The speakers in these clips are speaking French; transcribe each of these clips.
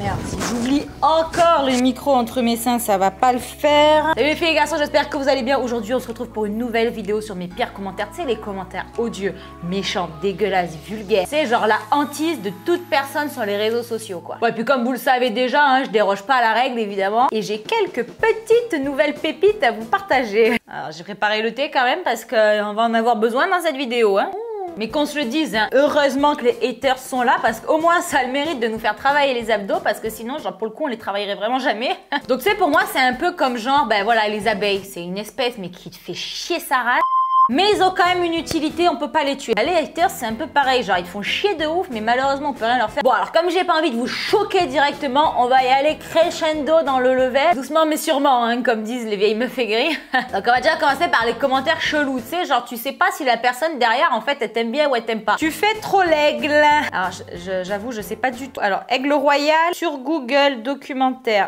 Merde, si j'oublie encore le micro entre mes seins, ça va pas le faire. Salut les filles et les garçons, j'espère que vous allez bien. Aujourd'hui, on se retrouve pour une nouvelle vidéo sur mes pires commentaires. Tu sais, les commentaires odieux, méchants, dégueulasses, vulgaires. C'est genre la hantise de toute personne sur les réseaux sociaux, quoi. Ouais, puis comme vous le savez déjà, hein, je déroge pas à la règle, évidemment. Et j'ai quelques petites nouvelles pépites à vous partager. Alors, j'ai préparé le thé quand même parce qu'on va en avoir besoin dans cette vidéo, hein. Mais qu'on se le dise, hein, heureusement que les haters sont là parce qu'au moins ça a le mérite de nous faire travailler les abdos parce que sinon, genre pour le coup, on les travaillerait vraiment jamais. Donc tu sais, pour moi, c'est un peu comme genre, ben voilà, les abeilles, c'est une espèce mais qui te fait chier sa race. Mais ils ont quand même une utilité, on peut pas les tuer. Les haters, c'est un peu pareil, genre ils font chier de ouf, mais malheureusement on peut rien leur faire. Bon alors comme j'ai pas envie de vous choquer directement, on va y aller crescendo dans le level. Doucement mais sûrement, hein, comme disent les vieilles meufs aigries. Donc on va déjà commencer par les commentaires chelous, tu sais, genre tu sais pas si la personne derrière en fait elle t'aime bien ou elle t'aime pas. Tu fais trop l'aigle. Alors j'avoue, je sais pas du tout. Alors aigle royal sur Google documentaire.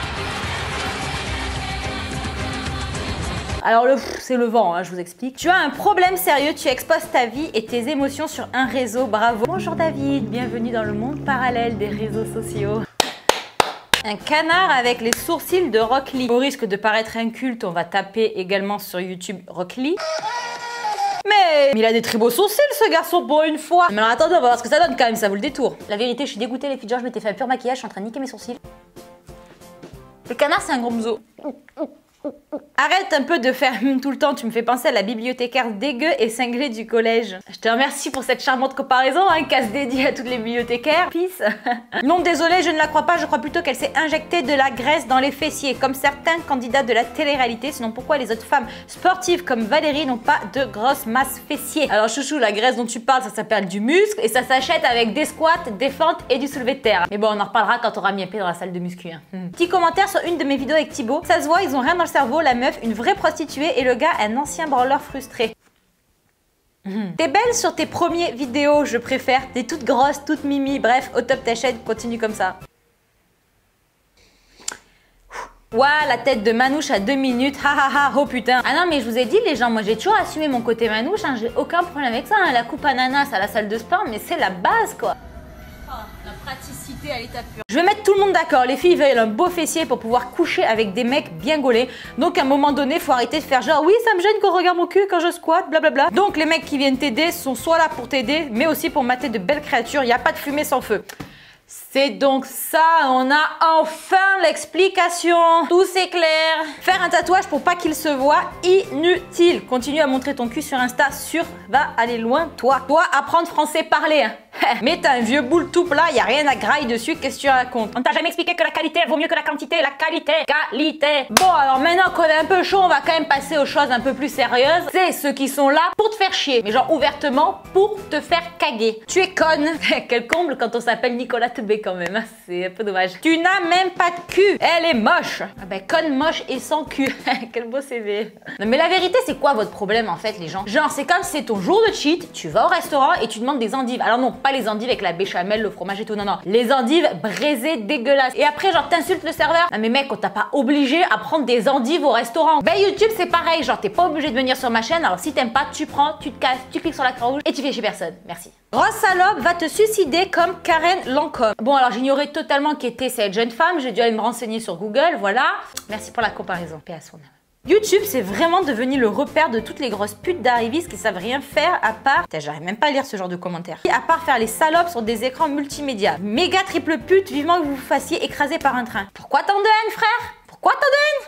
Alors c'est le vent, hein, je vous explique. Tu as un problème sérieux, tu exposes ta vie et tes émotions sur un réseau, bravo. Bonjour David, bienvenue dans le monde parallèle des réseaux sociaux. Un canard avec les sourcils de Rock Lee. Au risque de paraître inculte, on va taper également sur YouTube Rock Lee. Mais il a des très beaux sourcils ce garçon pour une fois. Mais alors attendez, on va voir ce que ça donne quand même, ça vaut le détour. La vérité, je suis dégoûtée les filles, genre je m'étais fait un pur maquillage, je suis en train de niquer mes sourcils. Le canard c'est un gros mzo. Arrête un peu de faire tout le temps, tu me fais penser à la bibliothécaire dégueu et cinglée du collège. Je te remercie pour cette charmante comparaison, hein, casse dédiée à toutes les bibliothécaires. Peace. Non, désolé, je ne la crois pas, je crois plutôt qu'elle s'est injectée de la graisse dans les fessiers, comme certains candidats de la télé-réalité, sinon pourquoi les autres femmes sportives comme Valérie n'ont pas de grosse masse fessiers. Alors chouchou, la graisse dont tu parles, ça s'appelle du muscle et ça s'achète avec des squats, des fentes et du soulevé de terre. Mais bon, on en reparlera quand on aura mis un pied dans la salle de muscu. Hein. Petit commentaire sur une de mes vidéos avec Thibaut, ça se voit, ils ont rien dans le cerveau, la meuf, une vraie prostituée et le gars, un ancien branleur frustré. T'es belle sur tes premiers vidéos, je préfère. T'es toute grosse, toute mimi, bref, au top ta chaîne, continue comme ça. Ouah, la tête de Manouche à 2 minutes, ha ha ha, oh putain. Ah non mais je vous ai dit les gens, moi j'ai toujours assumé mon côté Manouche, hein, j'ai aucun problème avec ça, hein. La coupe ananas à la salle de sport, mais c'est la base quoi. La praticité à l'état pur. Je vais mettre tout le monde d'accord, les filles veulent un beau fessier pour pouvoir coucher avec des mecs bien gaulés. Donc à un moment donné, faut arrêter de faire genre oui ça me gêne qu'on regarde mon cul quand je squatte, blablabla. Donc les mecs qui viennent t'aider sont soit là pour t'aider, mais aussi pour mater de belles créatures, il n'y a pas de fumée sans feu. C'est donc ça, on a enfin l'explication. Tout c'est clair. Faire un tatouage pour pas qu'il se voit, inutile. Continue à montrer ton cul sur Insta, sûr, va aller loin, toi. Toi, apprendre français parler. Hein. Mais t'as un vieux boule tout plat, y a rien à grailler dessus, qu'est-ce que tu racontes? On t'a jamais expliqué que la qualité vaut mieux que la quantité, la qualité. Bon, alors maintenant qu'on est un peu chaud, on va quand même passer aux choses un peu plus sérieuses. C'est ceux qui sont là pour te faire chier, mais genre ouvertement pour te faire caguer. Tu es conne. Quel comble quand on s'appelle Nicolas Teubé quand même, hein. C'est un peu dommage. Tu n'as même pas de cul, elle est moche. Ah ben conne, moche et sans cul. Quel beau CV. Non mais la vérité, c'est quoi votre problème en fait les gens? Genre c'est comme si c'est ton jour de cheat, tu vas au restaurant et tu demandes des endives. Alors non, pas les endives avec la béchamel, le fromage et tout, non, non. Les endives braisées dégueulasses. Et après, genre, t'insultes le serveur. Ah, mais mec, on t'a pas obligé à prendre des endives au restaurant. Ben, YouTube, c'est pareil. Genre, t'es pas obligé de venir sur ma chaîne. Alors, si t'aimes pas, tu prends, tu te casses, tu cliques sur la croix rouge et tu fais chez personne. Merci. Grosse salope va te suicider comme Karen Lancôme. Bon, alors, j'ignorais totalement qui était cette jeune femme. J'ai dû aller me renseigner sur Google, voilà. Merci pour la comparaison. Paix à son âme. YouTube, c'est vraiment devenu le repère de toutes les grosses putes d'arrivistes qui savent rien faire à part... J'arrive même pas à lire ce genre de commentaires. À part faire les salopes sur des écrans multimédia. Méga triple pute, vivement que vous vous fassiez écraser par un train. Pourquoi tant de haine, frère? Pourquoi tant de haine?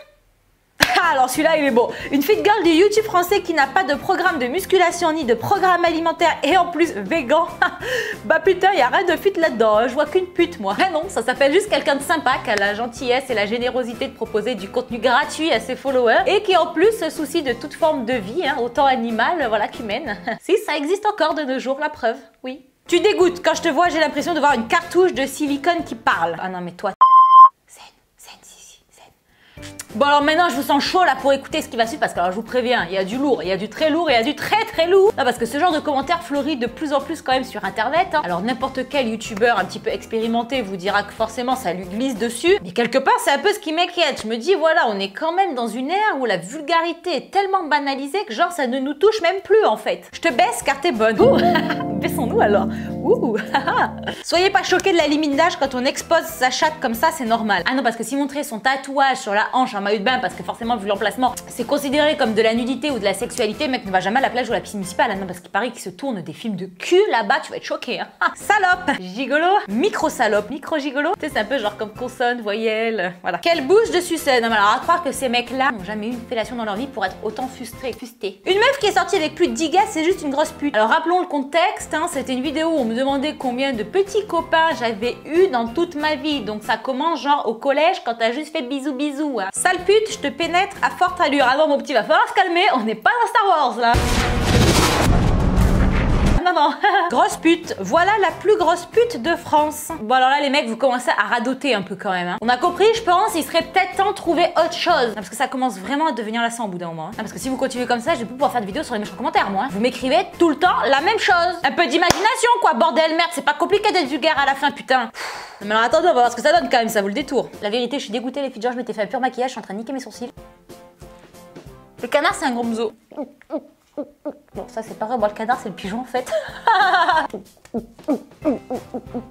Ah, alors celui-là, il est beau. Une fit girl du YouTube français qui n'a pas de programme de musculation ni de programme alimentaire et en plus végan. Bah putain, y a rien de fit là-dedans. Je vois qu'une pute, moi. Ah non, ça s'appelle juste quelqu'un de sympa qui a la gentillesse et la générosité de proposer du contenu gratuit à ses followers et qui en plus se soucie de toute forme de vie, hein, autant animale, voilà, qu'humaine. Si, ça existe encore de nos jours, la preuve, oui. Tu dégoûtes. Quand je te vois, j'ai l'impression de voir une cartouche de silicone qui parle. Ah non, mais toi... Zen, si, zen. Bon alors maintenant je vous sens chaud là pour écouter ce qui va suivre parce que alors je vous préviens, il y a du lourd, il y a du très lourd, il y a du très très lourd. Non, parce que ce genre de commentaires fleurit de plus en plus quand même sur internet. Hein. Alors n'importe quel youtubeur un petit peu expérimenté vous dira que forcément ça lui glisse dessus. Mais quelque part c'est un peu ce qui m'inquiète. Je me dis voilà, on est quand même dans une ère où la vulgarité est tellement banalisée que genre ça ne nous touche même plus en fait. Je te baisse car t'es bonne. Baissons-nous alors. Ouh. Soyez pas choqués de la limite d'âge quand on expose sa chatte comme ça, c'est normal. Ah non, parce que si montrer son tatouage sur la hanche en maillot de bain, parce que forcément vu l'emplacement, c'est considéré comme de la nudité ou de la sexualité, le mec ne va jamais à la plage ou à la piscine municipale. Ah non, parce qu'il paraît qu'il se tourne des films de cul là-bas, tu vas être choqué. Hein. Ah, salope, gigolo, micro-salope, micro-gigolo. Tu sais, c'est un peu genre comme consonne, voyelle, voilà. Quelle bouche de sucette. Non mais alors à croire que ces mecs-là n'ont jamais eu une fellation dans leur vie pour être autant fustés. Une meuf qui est sortie avec plus de 10 gars, c'est juste une grosse pute. Alors rappelons le contexte, hein, c'était une vidéo où on me demandait combien de petits copains j'avais eu dans toute ma vie. Donc ça commence genre au collège quand t'as juste fait bisous bisous. Hein. Sale pute, je te pénètre à forte allure. Ah non mon petit, va falloir se calmer, on n'est pas dans Star Wars là. Non. Grosse pute, voilà la plus grosse pute de France. Bon alors là les mecs vous commencez à radoter un peu quand même. Hein. On a compris, je pense, il serait peut-être temps de trouver autre chose. Parce que ça commence vraiment à devenir lassant au bout d'un moment. Hein. Parce que si vous continuez comme ça, je vais plus pouvoir faire de vidéos sur les méchants commentaires moi. Hein. Vous m'écrivez tout le temps la même chose. Un peu d'imagination quoi, bordel, merde, c'est pas compliqué d'être vulgaire à la fin putain. Mais alors attendez, on va voir ce que ça donne quand même, ça vaut le détour. La vérité, je suis dégoûtée les filles, genre je m'étais fait un pur maquillage, je suis en train de niquer mes sourcils. Le canard c'est un gros mzo. Bon ça c'est pas vrai, bon, le canard c'est le pigeon en fait.